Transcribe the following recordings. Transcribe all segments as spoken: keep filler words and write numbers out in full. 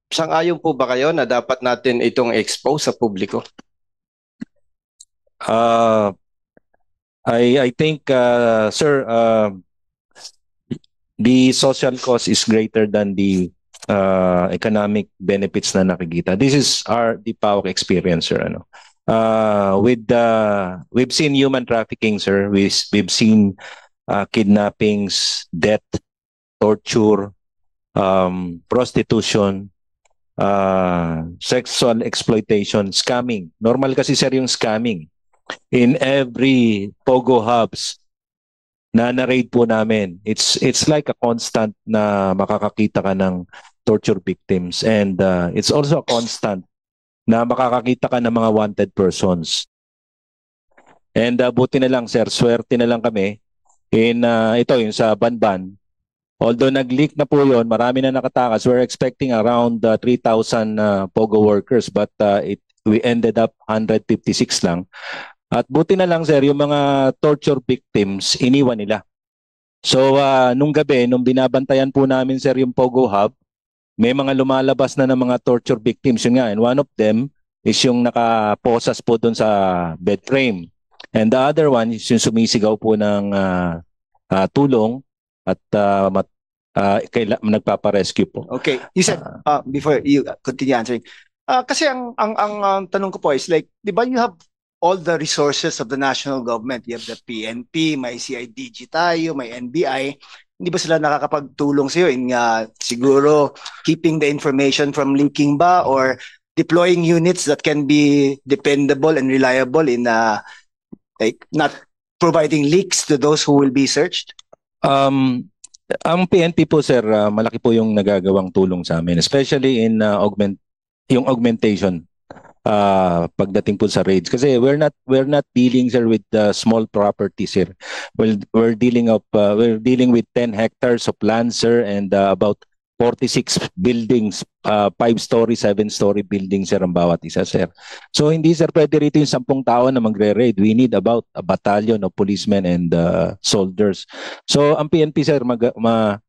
Sang-ayon po ba kayo na dapat natin itong expose sa publiko? Uh, I I think, uh, sir, uh, the social cost is greater than the uh, economic benefits na nakikita. This is our the P A O K experience, sir. Ano? Uh, with the we've seen human trafficking, sir. We, we've seen uh, kidnappings, death, torture, um, prostitution, uh, sexual exploitation, scamming. Normal kasi, sir, yung scamming. In every Pogo hubs na na-raid po namin, it's it's like a constant na makakakita ka ng torture victims, and uh, it's also a constant na makakakita ka ng mga wanted persons. And uh, buti na lang, sir, swerte na lang kami in uh, ito yung sa Banban. Although nag-leak na po yun, marami na nakatakas. We're expecting around uh, three thousand uh, Pogo workers, but uh, it we ended up one hundred fifty-six lang. At buti na lang, sir, yung mga torture victims, iniwan nila. So, uh, nung gabi, nung binabantayan po namin, sir, yung Pogo Hub, may mga lumalabas na ng mga torture victims. Yun nga, and one of them is yung nakaposas po doon sa bed frame. And the other one is yung sumisigaw po ng uh, uh, tulong at uh, mat, uh, kaila, nagpaparescue po. Okay. You said, uh, before you continue answering, uh, kasi ang, ang, ang, ang tanong ko po is like, di ba you have all the resources of the national government. You have the P N P, may C I D G tayo, may N B I. Hindi ba sila nakakapagtulong sa iyo in uh, siguro keeping the information from leaking ba, or deploying units that can be dependable and reliable in uh, like not providing leaks to those who will be searched? Um, ang P N P po, sir, uh, malaki po yung nagagawang tulong sa amin, especially in uh, augment yung augmentation uh, pagdating po sa raids, kasi we're not we're not dealing, sir, with uh, small properties, sir. We're, we're dealing of uh, we're dealing with ten hectares of land, sir, and uh, about forty-six buildings, uh, five story, seven story buildings, sir, ang bawat isa, sir. So hindi, sir, pwede rito yung sampung tao na magre-raid. We need about a battalion of policemen and uh, soldiers. So ang P N P, sir, mag, ma,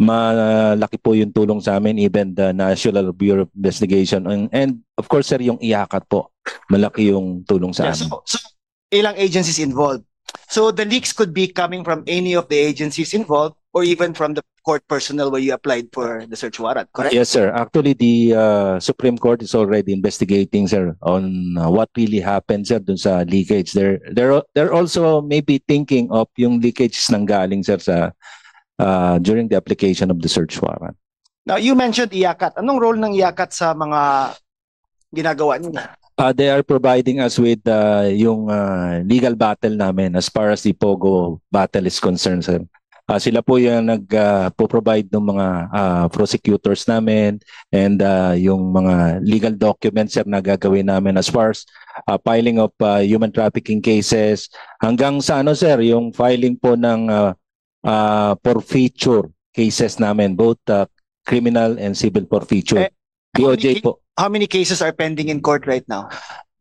malaki po yung tulong sa amin, even the National Bureau of Investigation. And, and of course, sir, yung iyakat po, malaki yung tulong sa Yeah, amin. so, so ilang agencies involved. So the leaks could be coming from any of the agencies involved, or even from the court personnel where you applied for the search warrant, correct? Yes, sir. Actually, the uh, Supreme Court is already investigating, sir, on uh, what really happened, sir, dun sa leakage. They're, they're, they're also maybe thinking of yung leakage nang galing, sir, sa, uh, during the application of the search warrant. Now, you mentioned IACAT. Anong role ng IACAT sa mga ginagawa niyo? Uh, they are providing us with uh, yung uh, legal battle namin as far as the Pogo battle is concerned, sir. Uh, sila po yung nag-provide uh, ng mga uh, prosecutors namin, and uh, yung mga legal documents, sir, na gagawin namin as far as uh, filing of uh, human trafficking cases, hanggang sa ano, sir, yung filing po ng uh, uh, forfeiture cases namin, both uh, criminal and civil forfeiture. Eh, D O J po. How many cases are pending in court right now?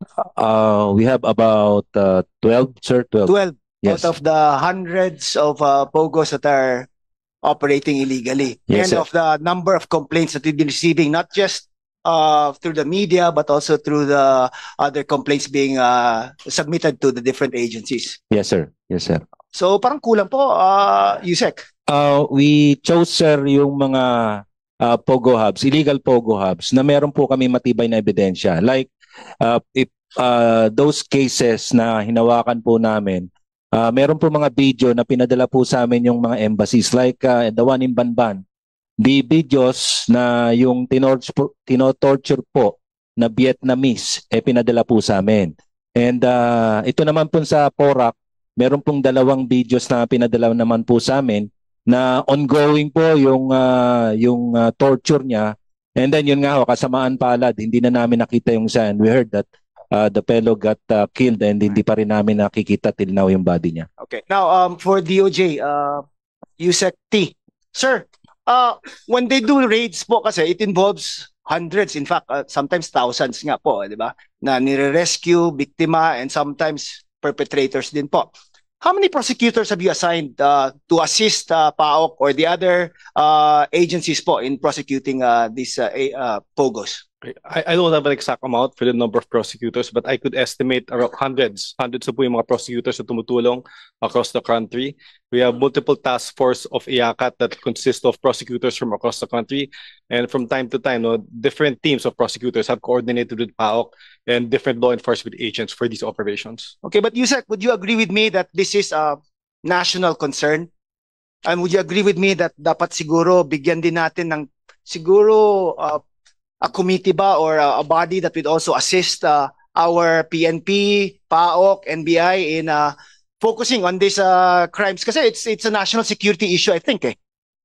Uh, we have about uh, twelve, sir. twelve. twelve. Yes. Out of the hundreds of uh, Pogos that are operating illegally. Yes, and sir. of the number of complaints that we've been receiving, not just uh, through the media, but also through the other complaints being uh, submitted to the different agencies. Yes, sir. Yes, sir. So parang kulang po, uh, Yusek. Uh, we chose, sir, yung mga uh, Pogo hubs, illegal Pogo hubs, na meron po kami matibay na ebidensya. Like, uh, if uh, those cases na hinawakan po namin, uh, meron po mga video na pinadala po sa amin yung mga embassies, like uh, the one in Banban. The videos na yung tinorture, tinotorture po na Vietnamese, eh pinadala po sa amin. And uh, ito naman po sa Porac, meron pong dalawang videos na pinadala naman po sa amin, na ongoing po yung uh, yung uh, torture niya. And then yun nga ho, kasamaan palad, hindi na namin nakita yung sign. We heard that uh, the fellow got uh, killed, and hindi pa rin namin nakikita till now yung body niya. Okay. Now, um, for D O J, uh, Yusek T. Sir, uh, when they do raids po kasi, it involves hundreds, in fact, uh, sometimes thousands nga po, di ba? Na nire-rescue, biktima, and sometimes perpetrators din po. how many prosecutors have you assigned uh, to assist uh, PAOK or the other uh, agencies po in prosecuting uh, these uh, a- uh, POGOs? I, I don't have an exact amount for the number of prosecutors, but I could estimate around hundreds. Hundreds na po yung mga prosecutors na tumutulong across the country. We have multiple task force of I A C A T that consist of prosecutors from across the country. And from time to time, no, different teams of prosecutors have coordinated with PAOK and different law enforcement agents for these operations. Okay, but Yusek, would you agree with me that this is a national concern? And would you agree with me that dapat siguro bigyan din natin ng siguro uh, a committee ba or a, a body that would also assist uh, our P N P, PAOK, N B I in uh, focusing on these uh, crimes? Kasi it's it's a national security issue, I think. Eh.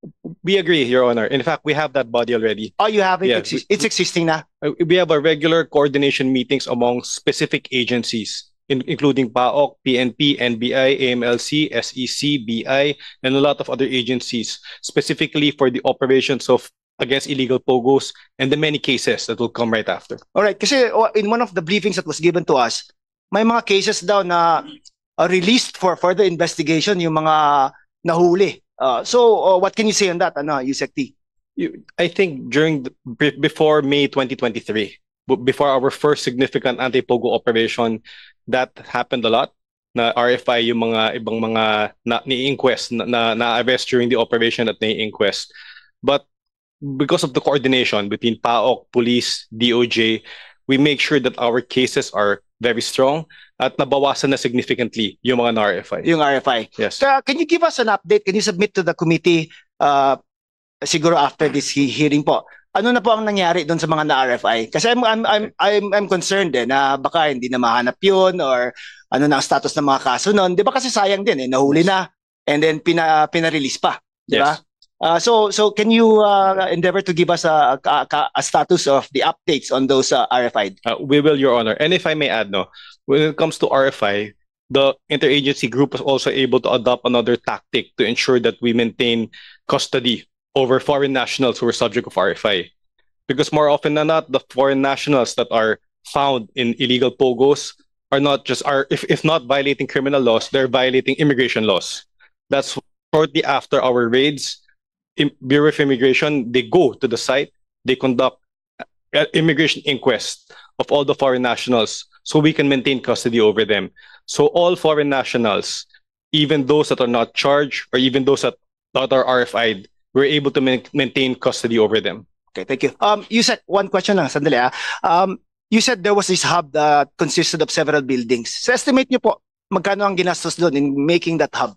We agree, Your Honor. In fact, we have that body already. Oh, you have it? Yeah, Exi- we- it's existing na? Uh, We have a regular coordination meetings among specific agencies, in, including PAOK, P N P, N B I, A M L C, S E C, B I, and a lot of other agencies, specifically for the operations of against illegal POGOs and the many cases that will come right after. All right, kasi oh, in one of the briefings that was given to us, may mga cases daw na uh, released for further investigation yung mga nahuli. Uh, so, uh, what can you say on that, ano, Yusek T? You, I think during the, be- before May twenty twenty-three, b- before our first significant anti-POGO operation, that happened a lot. Na R F I yung mga ibang mga na, ni-inquest na, na, na-arrest during the operation at ni-inquest. But because of the coordination between PAOK, police, D O J, we make sure that our cases are very strong at nabawasan na significantly yung mga R F I. Yung R F I. Yes. Ka- can you give us an update? Can you submit to the committee uh, siguro after this he- hearing po? Ano na po ang nangyari doon sa mga na-R F I? Kasi I'm I'm I'm I'm, I'm concerned eh na baka hindi na mahanap yun or ano na ang status ng mga kaso noon. 'Di ba kasi sayang din eh nahuli na and then pina pina-release pa, 'di ba? Yes. Uh, so so can you uh, endeavor to give us a, a, a status of the updates on those uh, R F I? Uh, we will, Your Honor. And if I may add, no, when it comes to R F I, the interagency group was also able to adopt another tactic to ensure that we maintain custody over foreign nationals who are subject of R F I. Because more often than not, the foreign nationals that are found in illegal POGOs are not just, are if, if not violating criminal laws, they're violating immigration laws. That's shortly after our raids, Im- Bureau of Immigration, they go to the site, they conduct uh, immigration inquest of all the foreign nationals so we can maintain custody over them. So all foreign nationals, even those that are not charged or even those that, that are R F I'd, we're able to ma- maintain custody over them. Okay, thank you. Um, you said one question lang, sandali ah. Um, you said there was this hub that consisted of several buildings. So estimate niyo po magkano ang ginastos doon in making that hub?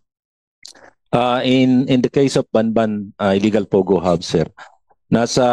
Uh, in in the case of Banban uh, illegal Pogo hub, sir, nasa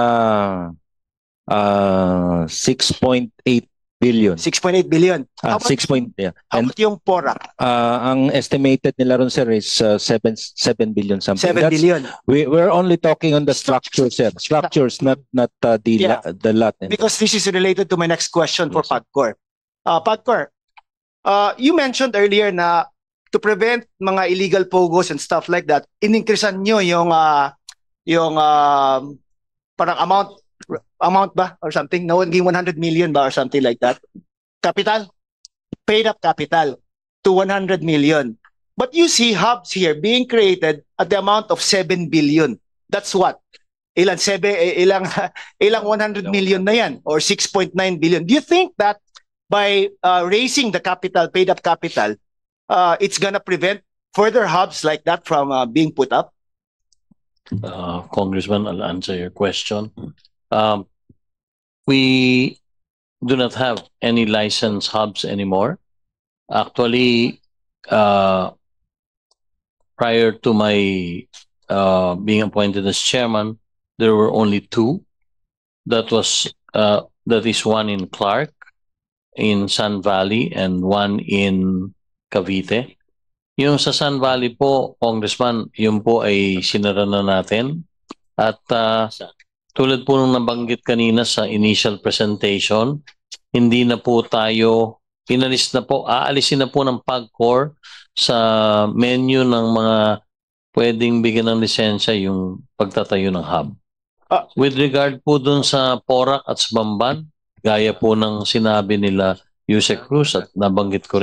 uh, six point eight billion. six point eight billion. Ah, How about, six point, yeah. how And about yung PORAC? uh, ang estimated nila ron, sir, is uh, seven, seven billion something. seven That's- billion. We, we're only talking on the structures, sir. Structures, not not uh, the, Yeah. la- the lot. Because this is related to my next question for Yes, sir. PAGCOR. Uh, PAGCOR, uh, you mentioned earlier na to prevent mga illegal pogos and stuff like that, in-increasean nyo yung uh, yung uh, parang amount amount ba or something, no, naging one hundred million ba or something like that. Capital, paid up capital to one hundred million. But you see hubs here being created at the amount of seven billion. That's what? Ilan seven ilang ilang one hundred million na yan or six point nine billion. Do you think that by uh, raising the capital, paid up capital, uh, it's gonna prevent further hubs like that from uh, being put up? Uh, Congressman, I'll answer your question. Um, we do not have any licensed hubs anymore. Actually, uh, prior to my uh, being appointed as chairman, there were only two. That was uh, that is one in Clark, in Sun Valley, and one in Cavite. Yung sa Sun Valley po, Congressman, yun po ay sinara na natin. At uh, tulad po nung nabanggit kanina sa initial presentation, hindi na po tayo, inalis na po, aalisin na po ng PAGCOR sa menu ng mga pwedeng bigyan ng lisensya yung pagtatayo ng hub. Ah. With regard po dun sa PORAC at sa Bamban, gaya po ng sinabi nila Yusek Cruz at nabanggit ko rin,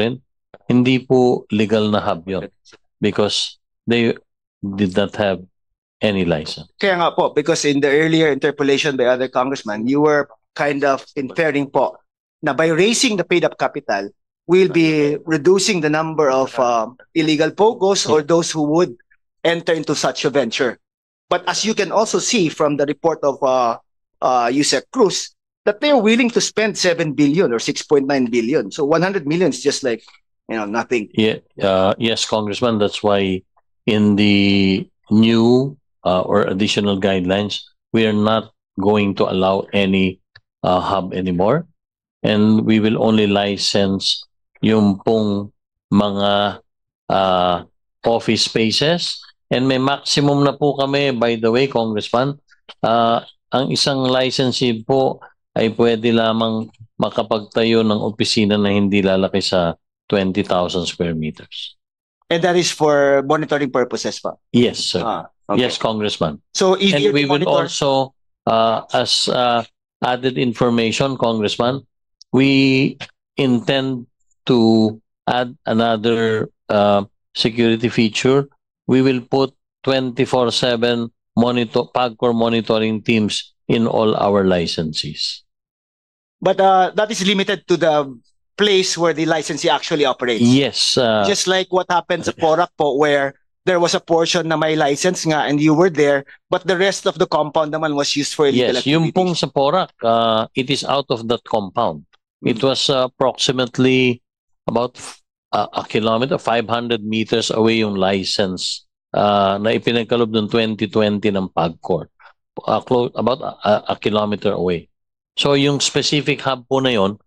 Hindi po legal na hub yun because they did not have any license. Kaya nga po, because in the earlier interpolation by other congressmen, you were kind of inferring po na by raising the paid-up capital, we'll be reducing the number of um, illegal POGOs or those who would enter into such a venture. But as you can also see from the report of uh, uh, Yusek Cruz, that they're willing to spend seven billion or six point nine billion. So one hundred million is just like, you know, nothing. Yeah, uh, yes, Congressman. That's why in the new uh, or additional guidelines, we are not going to allow any uh, hub anymore, and we will only license yung pong mga uh, office spaces, and may maximum na po kami. By the way, Congressman, uh, ang isang licensee po ay pwede lamang makapagtayo ng opisina na hindi lalaki sa twenty thousand square meters. And that is for monitoring purposes pa? Yes, sir. Ah, okay. Yes, Congressman. So if And you we will monitor- also, uh, as uh, added information, Congressman, we intend to add another uh, security feature. We will put twenty-four seven monitor PAGCOR monitoring teams in all our licensees. But uh, that is limited to the place where the licensee actually operates. Yes. Uh, Just like what happened sa Porac po, where there was a portion na may license nga and you were there, but the rest of the compound naman was used for illegal yes, yung activities. pong sa Porac, uh, it is out of that compound. It was uh, approximately about uh, a kilometer, five hundred meters away yung license uh, na ipinagkalob ng twenty twenty ng PAGCOR. Uh, close, about a, a kilometer away. So yung specific hub po na yon,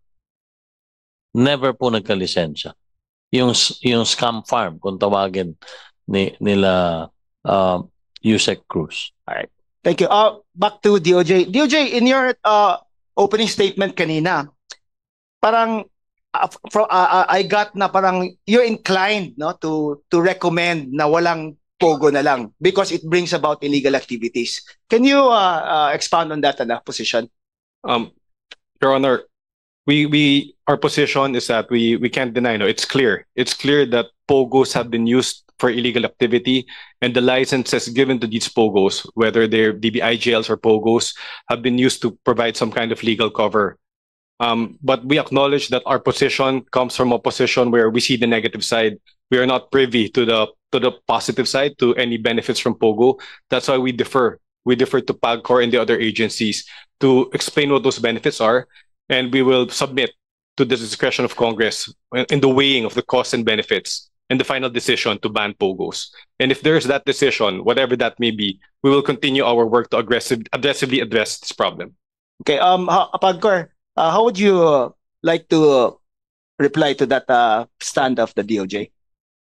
never po nagkalisensya. Yung, yung scam farm, kung tawagin ni, nila uh, Yusek Cruz. Thank you. Uh, back to D O J. D O J, in your uh, opening statement kanina, parang uh, from, uh, I got na parang you're inclined no to to recommend na walang POGO na lang because it brings about illegal activities. Can you uh, uh, expound on that uh, position? Um, Your Honor, we we our position is that we we can't deny. No, it's clear. It's clear that POGOs have been used for illegal activity, and the licenses given to these POGOs, whether they're D B I G Ls or POGOs, have been used to provide some kind of legal cover. Um, but we acknowledge that our position comes from a position where we see the negative side. We are not privy to the to the positive side, to any benefits from POGO. That's why we defer. We defer to PAGCOR and the other agencies to explain what those benefits are, and we will submit to the discretion of Congress in the weighing of the costs and benefits and the final decision to ban POGOs. And if there's that decision, whatever that may be, we will continue our work to aggressive, aggressively address this problem. Okay, um, ha- PAGCOR, uh, how would you uh, like to uh, reply to that uh, stand of the D O J?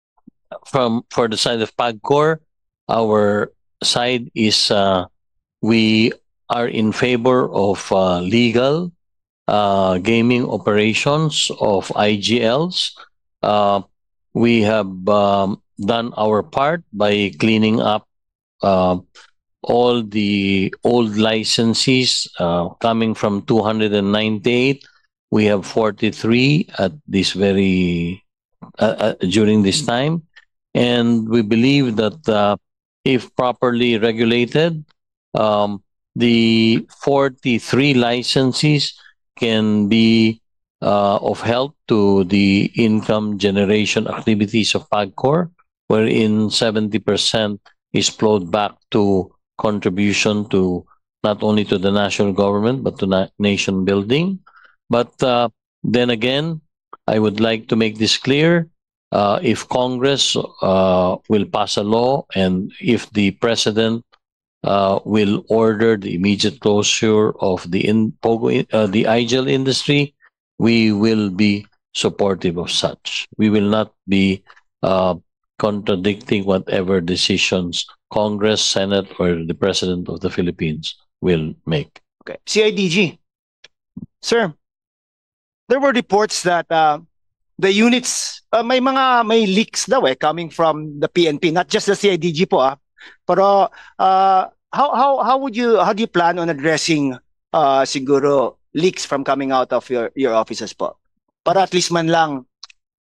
From for the side of PAGCOR, our side is uh, we are in favor of uh, legal uh, gaming operations of I G Ls. Uh, we have um, done our part by cleaning up uh, all the old licenses uh, coming from two hundred ninety-eight. We have forty-three at this very uh, uh, during this time. And we believe that uh, if properly regulated, um, the forty-three licenses can be uh, of help to the income generation activities of PAGCOR, wherein seventy percent is flowed back to contribution to not only to the national government, but to na- nation building. But uh, then again, I would like to make this clear. Uh, if Congress uh, will pass a law and if the President uh, will order the immediate closure of the in, Pogo, uh, the I G L industry, we will be supportive of such. We will not be uh, contradicting whatever decisions Congress, Senate, or the President of the Philippines will make. Okay, C I D G. Sir, there were reports that uh, the units, uh, may mga may leaks daw eh coming from the P N P, not just the C I D G po ah. Pero uh, how how how would you how do you plan on addressing uh, siguro leaks from coming out of your your offices po? Para at least man lang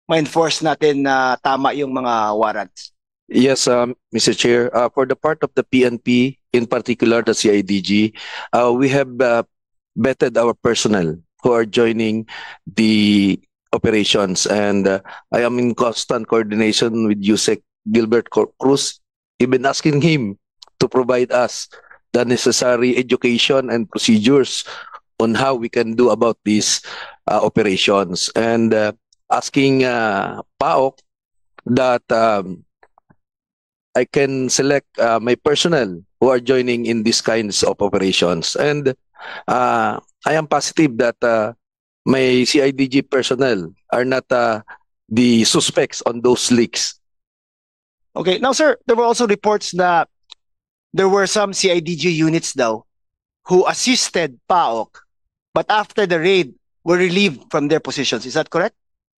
ma-enforce natin na tama yung mga warrants? Yes, um, Mister Chair. Uh, for the part of the P N P, in particular the C I D G, uh, we have uh, vetted our personnel who are joining the operations, and uh, I am in constant coordination with Yusek Gilbert Cor- Cruz, even asking him to provide us the necessary education and procedures on how we can do about these uh, operations, and uh, asking uh, PAOK that um, I can select uh, my personnel who are joining in these kinds of operations. And uh, I am positive that uh, my C I D G personnel are not uh, the suspects on those leaks. Okay, now sir, there were also reports that there were some C I D G units daw who assisted PAOK, but after the raid were relieved from their positions. Is that correct?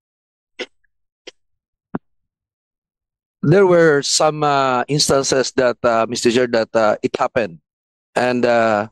There were some uh, instances that, uh, Mister Chair, that uh, it happened. And uh,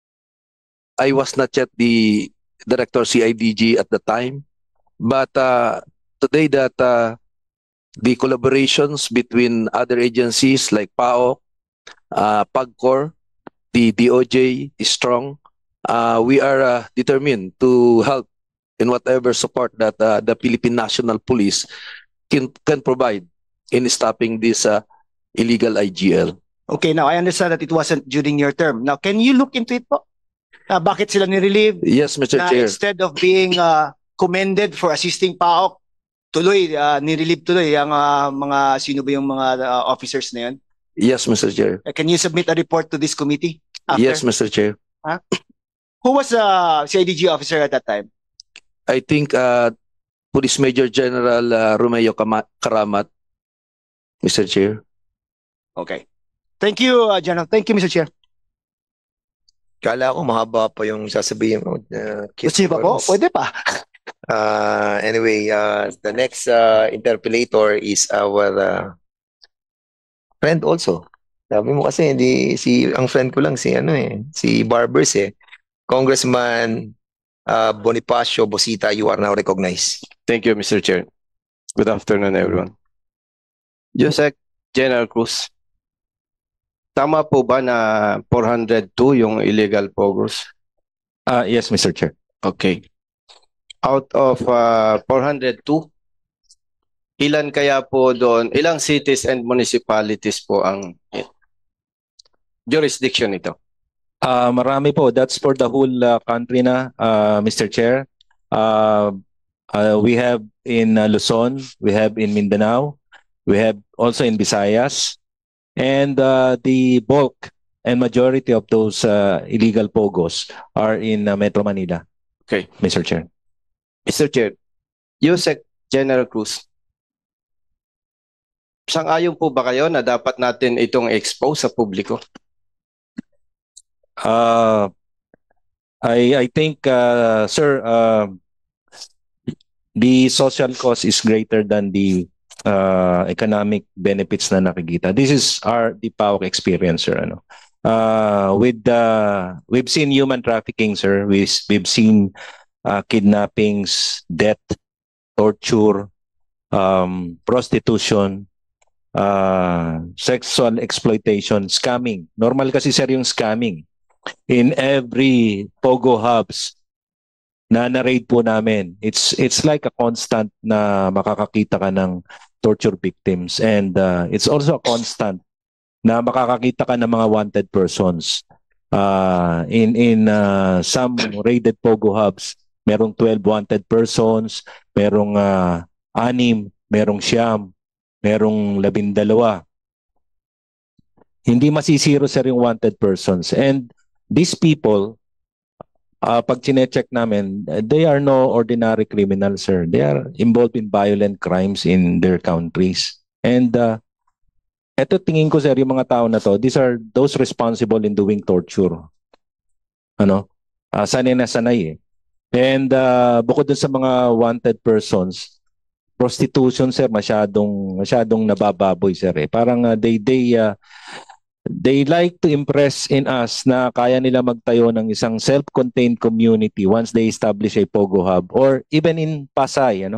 I was not yet the Director C I D G at the time. But uh, today that uh, the collaborations between other agencies like PAOK, uh, PAGCOR, the D O J is strong. Uh, we are uh, determined to help in whatever support that uh, the Philippine National Police can, can provide in stopping this uh, illegal I G L. Okay, now I understand that it wasn't during your term. Now, can you look into it po? Uh, bakit sila nirelieve? Yes, Mister Na Chair. instead of being uh, commended for assisting PAOK, tuloy, uh, nirelieve tuloy ang uh, mga, sino ba yung mga uh, officers na yun? Yes, Mister Chair. Uh, can you submit a report to this committee? After? Yes, Mister Chair. Who was the uh, C I D G officer at that time? I think uh, Police Major General uh, Romeo Kama- Karamat, Mister Chair. Okay. Thank you, uh, General. Thank you, Mister Chair. Kala ko mahaba pa yung sasabihin mo. Uh, Gusto niyo pa po? Pwede pa. Uh, anyway, uh, the next uh, interpellator is our uh, friend also. Sabi mo kasi hindi si ang friend ko lang si ano eh, si Barbers eh. Congressman uh, Bonifacio Bosita, you are now recognized. Thank you, Mister Chair. Good afternoon, everyone. Yusek General Cruz, tama po ba na four hundred two yung illegal pogos? Uh, yes, Mister Chair. Okay. Out of uh, four hundred two, ilan kaya po doon, ilang cities and municipalities po ang eh, jurisdiction ito? Uh, marami po. That's for the whole uh, country na, uh, Mister Chair. Uh, uh, we have in uh, Luzon, we have in Mindanao, we have also in Visayas, and uh, the bulk and majority of those uh, illegal pogos are in uh, Metro Manila. Okay. Mister Chair. Mister Chair, Yusek General Cruz, sang-ayon po ba kayo na dapat natin itong expose sa publiko? Uh, I I think, uh, sir, uh, the social cost is greater than the uh, economic benefits na nakikita. This is our the PAOK experience, sir. Ano? Uh, with the we've seen human trafficking, sir. We we've seen uh, kidnappings, death, torture, um, prostitution, uh, sexual exploitation, scamming. Normal kasi, sir, yung scamming. In every Pogo hubs na na-raid po namin, it's it's like a constant na makakakita ka ng torture victims, and uh, it's also a constant na makakakita ka ng mga wanted persons. Uh, in in uh, some raided Pogo hubs, merong twelve wanted persons, merong uh, anim, merong siyam, merong labindalawa. Hindi masisiro, sir, yung wanted persons. And these people, uh, pag chine-check namin, they are no ordinary criminals, sir. They are involved in violent crimes in their countries. And uh, eto tingin ko, sir, yung mga tao na to, these are those responsible in doing torture. Ano? Uh, sanay na sanay eh. And uh, bukod dun sa mga wanted persons, prostitution, sir, masyadong masyadong nabababoy, sir eh. Parang uh, they they uh, they like to impress in us na kaya nila magtayo ng isang self-contained community once they establish a Pogo hub, or even in Pasay, ano,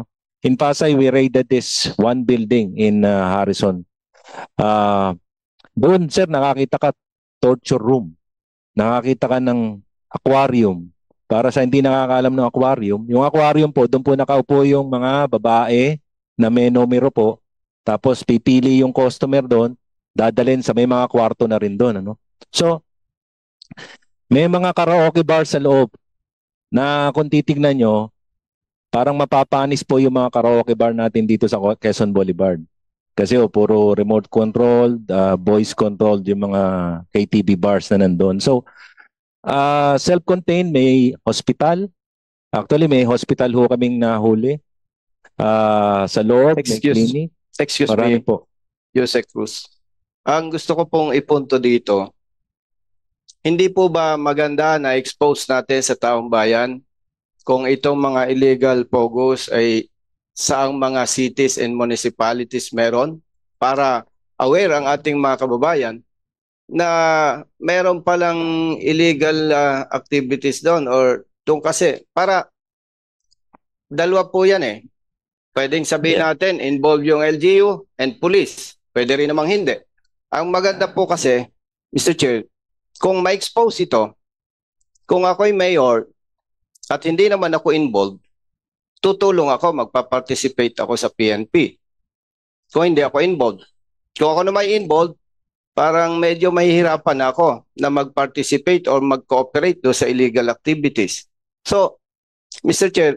in Pasay, we raided this one building in uh, Harrison. Uh, doon, sir, nakakita ka torture room. Nakakita ka ng aquarium. Para sa hindi nakakaalam ng aquarium, yung aquarium po, doon po nakaupo yung mga babae na may numero po. Tapos pipili yung customer doon, dadalhin sa may mga kwarto na rin doon. Ano? So, may mga karaoke bar sa loob na kung titignan nyo, parang mapapanis po yung mga karaoke bar natin dito sa Quezon Boulevard. Kasi oh, puro remote controlled, uh, voice controlled yung mga K T V bars na nandun. So, uh, self-contained, may hospital. Actually, may hospital ho kaming nahuli. Uh, sa loob, may Excuse- clinic. Excuse Marami me, po. Yusek Cruz. Ang gusto ko pong ipunto dito, hindi po ba maganda na expose natin sa taong bayan kung itong mga illegal pogos ay saang mga cities and municipalities meron para aware ang ating mga kababayan na meron palang illegal uh, activities doon or doon kasi para dalawa po yan eh. Pwedeng sabihin natin involve yung L G U and police. Pwede rin namang hindi. Ang maganda po kasi, Mister Chair, kung ma-expose ito, kung ako'y mayor at hindi naman ako involved, tutulong ako, magpa-participate ako sa P N P. Kung hindi ako involved. Kung ako na may involved, parang medyo mahihirapan ako na mag-participate or mag-cooperate do sa illegal activities. So, Mister Chair,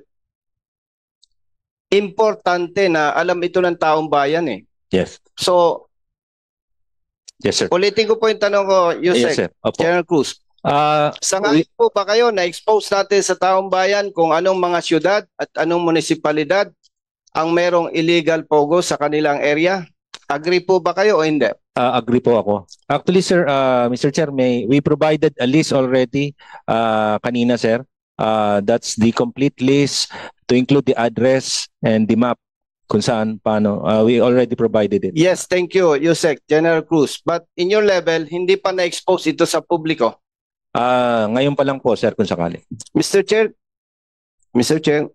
importante na alam ito ng taong bayan eh. Yes. So, Yes, sir. ulitin ko po yung tanong ko, Yes, Yusek, sir. Opo. General Cruz. Ah, Sangayon po ba kayo na expose natin sa taong bayan kung anong mga syudad at anong munisipalidad ang merong illegal pogo sa kanilang area? Agree po ba kayo o hindi? Uh, agree po ako. Actually, sir, uh, Mister Chair, may, we provided a list already uh, kanina, sir. Uh, that's the complete list to include the address and the map kung saan, paano. Uh, we already provided it. Yes, thank you, Yusek, General Cruz. But in your level, hindi pa na-expose ito sa publiko. Uh, ngayon pa lang po, sir, kung sakali. Mister Chair, Mister Chair,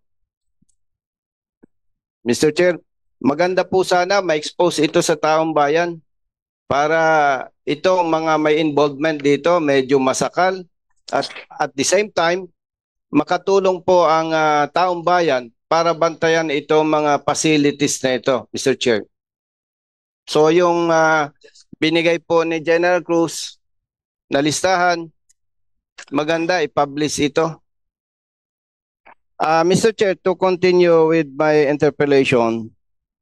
Mister Chair, maganda po sana ma-expose ito sa taong bayan para itong mga may involvement dito medyo masakal at at the same time makatulong po ang uh, taong bayan para bantayan itong mga facilities na ito, Mister Chair. So yung uh, binigay po ni General Cruz na listahan, maganda i-publish ito. Uh, Mister Chair, to continue with my interpellation,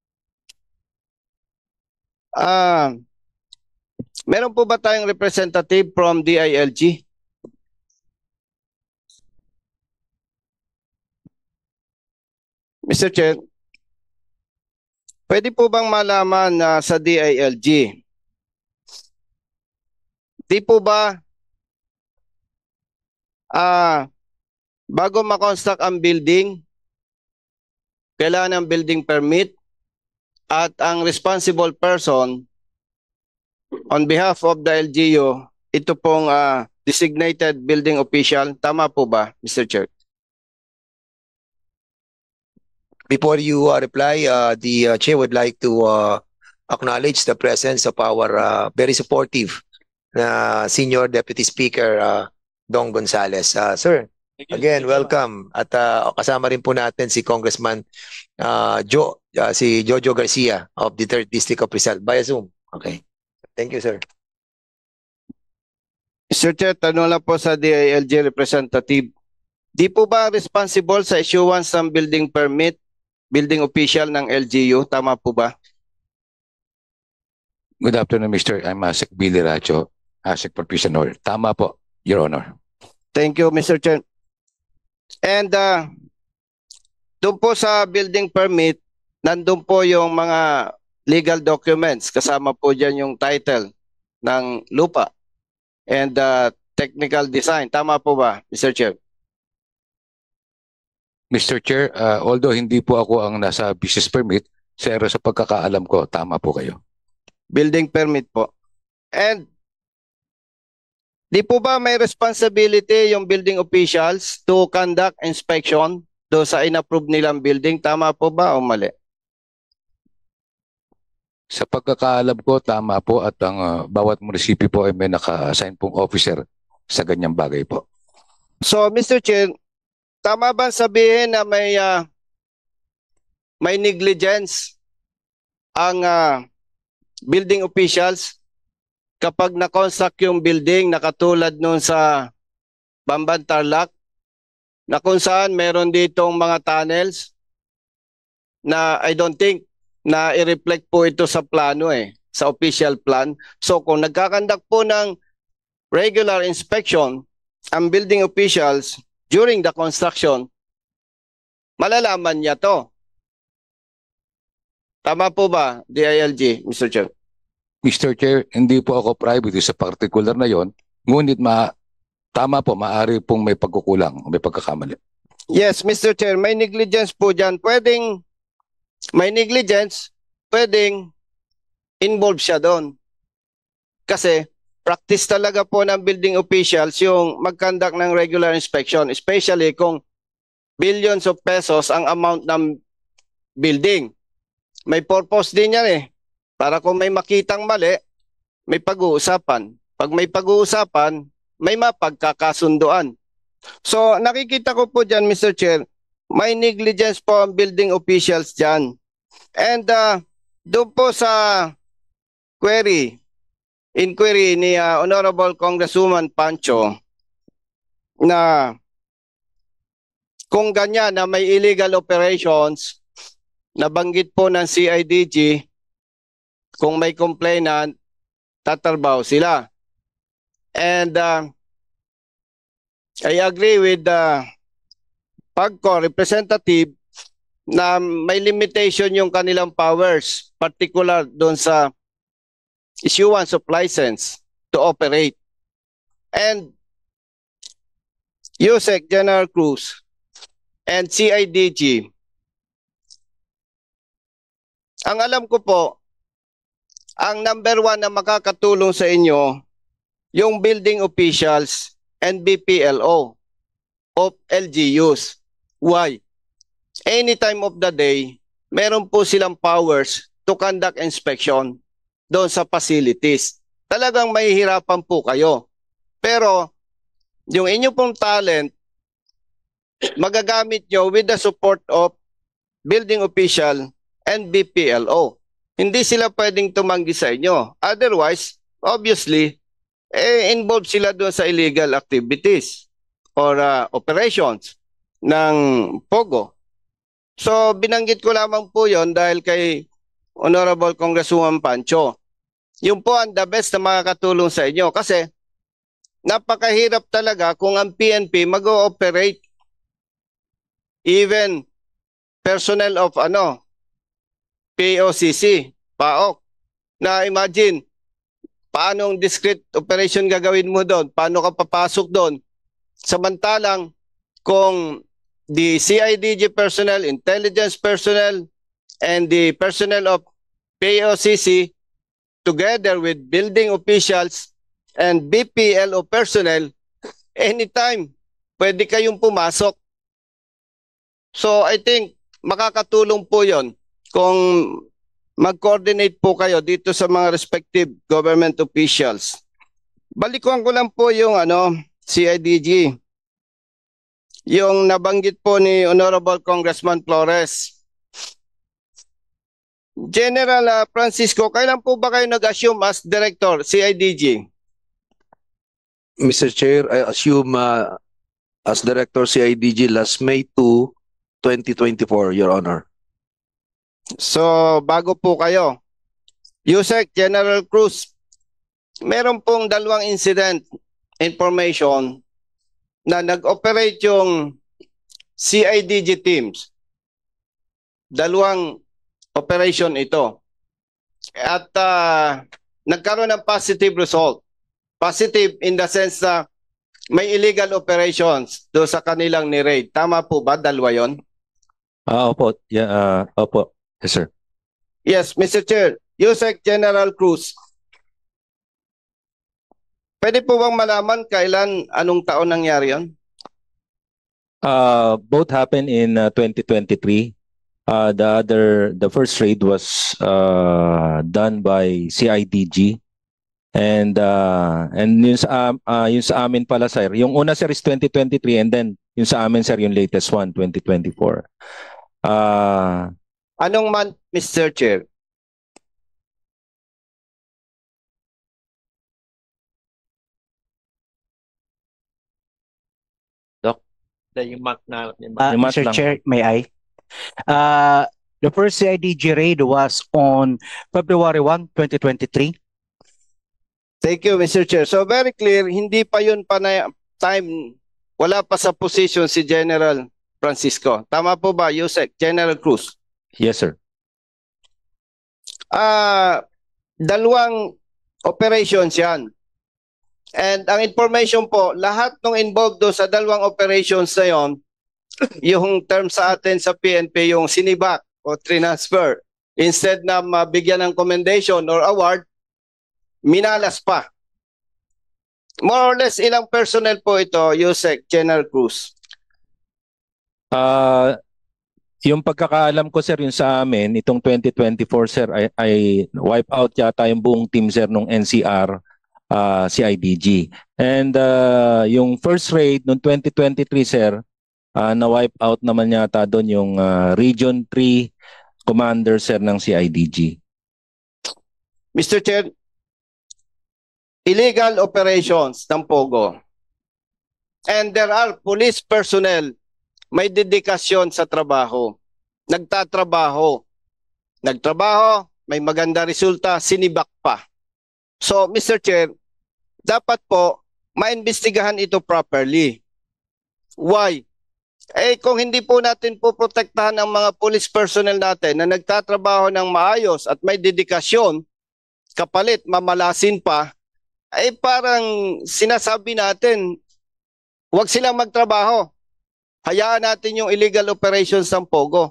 uh, meron po ba tayong representative from D I L G? Mister Chair, pwede po bang malaman na sa D I L G, di po ba ah, bago ma-construct ang building, kailangan ng building permit at ang responsible person on behalf of the L G U, ito pong ah, designated building official. Tama po ba, Mister Chair? Before you uh, reply, uh, the uh, chair would like to uh, acknowledge the presence of our uh, very supportive uh, Senior Deputy Speaker, uh, Dong Gonzales. Uh, sir, again, welcome. At uh, kasama rin po natin si Congressman uh, Jo, uh, si Jojo Garcia of the third District of Rizal via Zoom. Okay. Thank you, sir. Mister Chair, tanong lang po sa D I L G representative. Di po ba responsible sa issuance ng building permit, building official ng L G U? Tama po ba? Good afternoon, Mister I'm Asik Billy Racho, Asik Professional. Tama po, Your Honor. Thank you, Mister Chair. And uh, doon po sa building permit, nandun po yung mga legal documents. Kasama po dyan yung title ng lupa and uh, technical design. Tama po ba, Mister Chair? Mister Chair, uh, although hindi po ako ang nasa business permit, pero sa pagkakaalam ko, tama po kayo. Building permit po. And di po ba may responsibility yung building officials to conduct inspection do sa inapprove nilang building. Tama po ba o mali? Sa pagkakaalam ko, tama po at ang ah, bawat munisipyo po ay may naka-assign pong officer sa ganyang bagay po. So, Mister Chair, tama ba sabihin na may ah, may negligence ang ah, building officials kapag na-construct yung building na katulad nun sa Bamban Tarlac, na kung saan meron ditong mga tunnels na I don't think na i-reflect po ito sa plano eh, sa official plan. So kung nagkakandak po ng regular inspection ang building officials during the construction, malalaman niya to. Tama po ba, D I L G, Mister Chair? Mister Chair, hindi po ako private sa particular na yon, ngunit ma tama po, maaari pong may pagkukulang, may pagkakamali. Yes, Mister Chair, may negligence po dyan. Pwedeng may negligence, pwedeng involved siya doon. Kasi practice talaga po ng building officials yung mag-conduct ng regular inspection, especially kung billions of pesos ang amount ng building. May purpose din yan eh. Para kung may makitang mali, may pag-uusapan. Pag may pag-uusapan, may mapagkakasunduan. So nakikita ko po dyan, Mister Chair, may negligence po ang building officials dyan. And uh, doon po sa query, inquiry ni uh, Honorable Congresswoman Pancho, na kung ganyan na may illegal operations, nabanggit po ng C I D G, kung may complainant, tatrabaho sila. And uh, I agree with the PAGCOR representative na may limitation yung kanilang powers, particular doon sa issuance of license to operate. And U S E C General Cruz and C I D G, ang alam ko po, ang number one na makakatulong sa inyo, yung building officials and B P L O of L G Us. Why? Any time of the day, meron po silang powers to conduct inspection doon sa facilities. Talagang mahihirapan po kayo. Pero yung inyo pong talent, magagamit nyo with the support of building official and B P L O. Hindi sila pwedeng tumanggi sa inyo. Otherwise, obviously, eh, involved sila doon sa illegal activities or uh, operations ng POGO. So, binanggit ko lamang po yon dahil kay Honorable Congresswoman Pancho. Yun po ang the best na makakatulong sa inyo kasi napakahirap talaga kung ang P N P mag-ooperate. Even personnel of ano, P O C C, P A O C, na imagine, paano ang discrete operation gagawin mo doon? Paano ka papasok doon? Samantalang kung the C I D G personnel, intelligence personnel, and the personnel of P O C C together with building officials and B P L O personnel, anytime pwede kayong pumasok. So I think makakatulong po yon kung mag-coordinate po kayo dito sa mga respective government officials. Balikuan ko lang po yung ano, C I D G. Yung nabanggit po ni Honorable Congressman Flores. General uh, Francisco, kailan po ba kayo nag-assume as Director C I D G? Mister Chair, I assume uh, as Director C I D G last May second, twenty twenty-four, Your Honor. So, bago po kayo. U S E C General Cruz, meron pong dalawang incident information na nag-operate yung C I D G teams. Dalawang operation ito. At uh, nagkaroon ng positive result. Positive in the sense na may illegal operations do sa kanilang ni-raid. Tama po ba? Dalawa yun? Ah, opo. Yeah, uh, opo. Yes, sir. Yes, Mister Chair. U S E C General Cruz. Pwede po bang malaman kailan, anong taon nangyari yun? Uh, both happened in uh, twenty twenty-three. Uh, the other, the first raid was uh, done by C I D G. And uh, and yun sa, am- uh, yun sa amin pala, sir. Yung una, sir, is twenty twenty-three, and then yung sa amin, sir, yung latest one, twenty twenty-four. Uh, Anong month, Mister Chair? Yung month na, yung Uh, Yung month Mister lang. Chair, may I? Uh, the first C I D G raid was on February first, twenty twenty-three. Thank you, Mister Chair. So very clear, hindi pa yun pa na time, wala pa sa position si General Francisco. Tama po ba, Yusek? General Cruz? yes, sir. Ah, dalawang operations yan. And ang information po, lahat ng involved do sa dalawang operations na yon, yung term sa atin sa P N P, yung sinibak o transfer, instead na mabigyan ng commendation or award, minalas pa. More or less, ilang personnel po ito, Yusek, General Cruz? Uh, yung pagkakaalam ko, sir, yung sa amin, itong twenty twenty-four, sir, ay, ay wipe out yata yung buong team, sir, nung N C R, uh, C I D G. And uh, yung first raid nung twenty twenty-three, sir, uh, na-wipe out naman yata doon yung uh, Region three commander, sir, ng C I D G. Mister Chair, illegal operations ng Pogo. And there are police personnel may dedikasyon sa trabaho. Nagtatrabaho. Nagtrabaho, may maganda resulta, sinibak pa. So, Mister Chair, dapat po maimbestigahan ito properly. Why? Eh kung hindi po natin po protektahan ang mga police personnel natin na nagtatrabaho ng maayos at may dedikasyon, kapalit mamalasin pa, ay parang sinasabi natin, huwag silang magtrabaho. Hayaan natin yung illegal operations ng Pogo.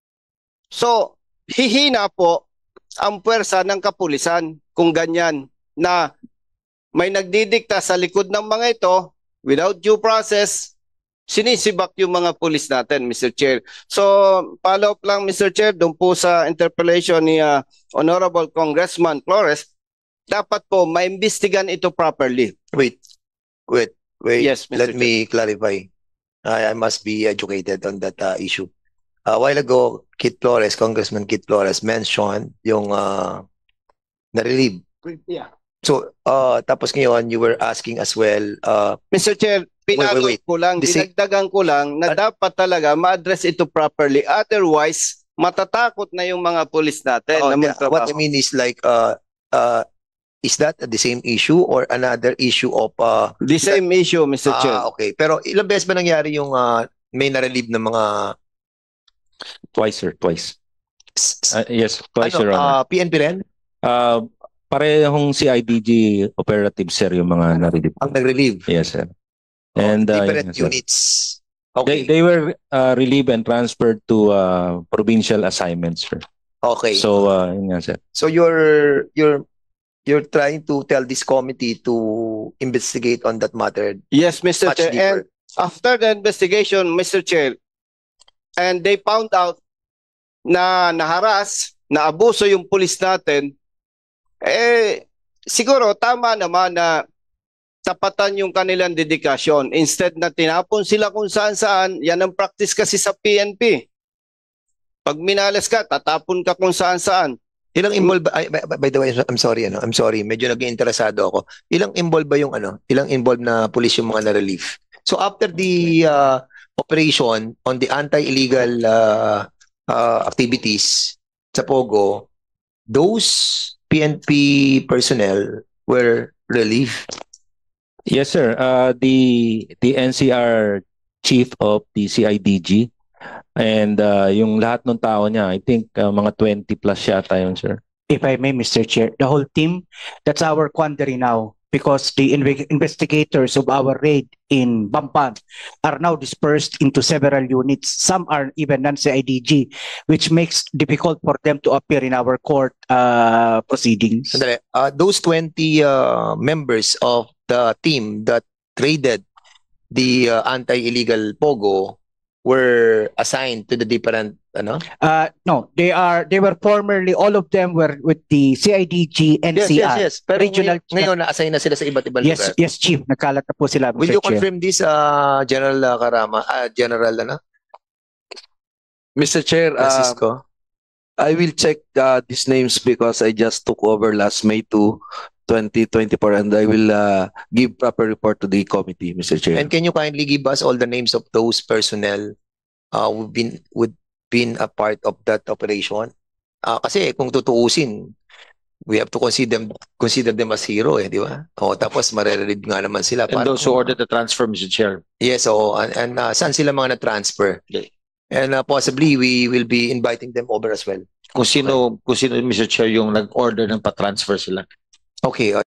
So, hihina po ang puwersa ng kapulisan kung ganyan na may nagdidikta sa likod ng mga ito without due process, sinisibak yung mga pulis natin, Mister Chair. So, follow up lang, Mister Chair, doon po sa interpellation ni uh, Honorable Congressman Flores, dapat po maimbestigan ito properly. Wait, wait, wait. Yes, Mister Let me clarify. I, I must be educated on that uh, issue. A while ago, Kit Flores, Congressman Kit Flores mentioned yung uh, na-relieve. Yeah. So, uh, tapos ngayon, you were asking as well, uh, Mister Chair, pinalo wait, wait. ko lang, The same- dinagdagan ko lang na An- dapat talaga ma-address ito properly. Otherwise, matatakot na yung mga pulis natin oh, na the- what magtrabaho. I mean is like, uh, uh, is that the same issue or another issue of uh, The same issue, Mister Chair. ah, okay. Pero ilang beses ba nangyari yung uh, may na-relieve ng mga Twice, sir, twice. s- s- Uh, yes, twice, ano, Your Honor. uh, P N P rin Uh, parehong C I D G operative, sir, yung mga na-relieve. ang nag-relieve? Yes, sir. Oh, And uh, different yun, sir. units. They, Okay. they were uh, relieved and transferred to uh, provincial assignments, sir. Okay. So, uh, yun nga, sir. So you're you're you're trying to tell this committee to investigate on that matter Yes, Mister much Chair. And deeper. after the investigation, Mister Chair, and they found out na naharas, na abuso yung pulis natin, eh, siguro tama naman na tapatan yung kanilang dedikasyon. Instead na tinapon sila kung saan-saan, yan ang practice kasi sa P N P. Pag minalas ka, tatapon ka kung saan-saan. Ilang involved ba, ay, by, by the way, I'm sorry ano, I'm sorry, medyo naging interesado ako. Ilang involved ba yung ano? Ilang involved na police yung mga na-relief? So after the uh, operation on the anti-illegal uh, uh, activities sa Pogo, those P N P personnel were relieved. Yes, sir. Uh, the the N C R chief of the C I D G and uh, yung lahat ng tao niya, I think uh, mga twenty plus yata yun, sir. If I may, Mister Chair, the whole team, that's our quandary now because the inve- investigators of our raid in Bamban are now dispersed into several units. Some are even non-C I D G, which makes difficult for them to appear in our court uh, proceedings. Sandali, uh, those twenty uh, members of the team that raided the uh, anti-illegal Pogo, were assigned to the different, ano? Uh, no, they are they were formerly all of them were with the C I D G and Yes, C yes, R. yes. Pero Regional- ngayon, ngayon na-assign na sila sa iba't ibang Yes, lugar. yes, Chief. Nagkalat na po sila, Will Mister you Chair. confirm this, uh, General uh, Karama, uh, General, ano? Mister Chair, uh, Francisco? I will check uh, these names because I just took over last May second, twenty twenty-four, and I will uh, give proper report to the committee, Mister Chair. And can you kindly give us all the names of those personnel uh, who've been, would been a part of that operation? Uh, kasi kung tutuusin, we have to consider them, consider them as hero, eh, di ba? O, tapos marerelieve nga naman sila. And Parang- those who ordered the transfer, Mister Chair. Yes, oo. And, and uh, saan sila mga na-transfer? Okay. And uh, possibly we will be inviting them over as well. Kung sino, kung sino, Mister Chair, yung nag-order ng pa-transfer sila. Okay. uh,